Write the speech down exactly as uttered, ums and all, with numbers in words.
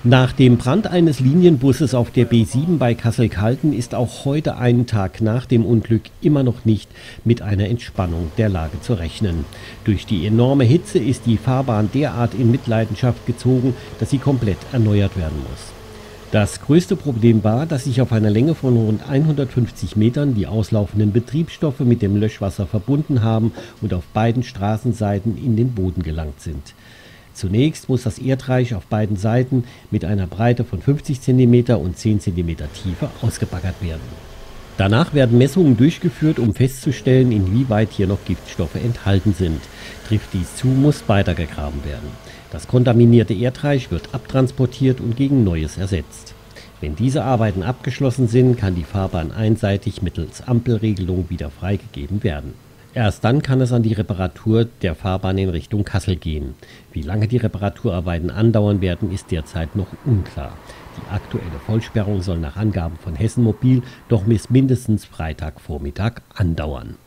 Nach dem Brand eines Linienbusses auf der B sieben bei Kassel-Calten ist auch heute, einen Tag nach dem Unglück, immer noch nicht mit einer Entspannung der Lage zu rechnen. Durch die enorme Hitze ist die Fahrbahn derart in Mitleidenschaft gezogen, dass sie komplett erneuert werden muss. Das größte Problem war, dass sich auf einer Länge von rund hundertfünfzig Metern die auslaufenden Betriebsstoffe mit dem Löschwasser verbunden haben und auf beiden Straßenseiten in den Boden gelangt sind. Zunächst muss das Erdreich auf beiden Seiten mit einer Breite von fünfzig Zentimeter und zehn Zentimeter Tiefe ausgebaggert werden. Danach werden Messungen durchgeführt, um festzustellen, inwieweit hier noch Giftstoffe enthalten sind. Trifft dies zu, muss weitergegraben werden. Das kontaminierte Erdreich wird abtransportiert und gegen Neues ersetzt. Wenn diese Arbeiten abgeschlossen sind, kann die Fahrbahn einseitig mittels Ampelregelung wieder freigegeben werden. Erst dann kann es an die Reparatur der Fahrbahn in Richtung Kassel gehen. Wie lange die Reparaturarbeiten andauern werden, ist derzeit noch unklar. Die aktuelle Vollsperrung soll nach Angaben von Hessen Mobil doch bis mindestens Freitagvormittag andauern.